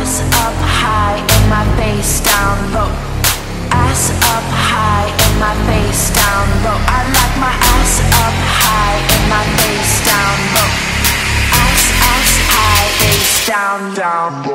Ass up high and my face down low. Ass up high and my face down low. I like my ass up high and my face down low. Ass high, face down low.